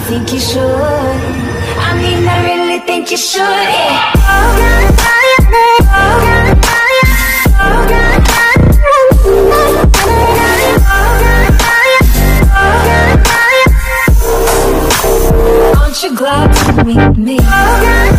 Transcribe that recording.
think you should. I mean, I really think you should. Yeah. Aren't you glad to meet me?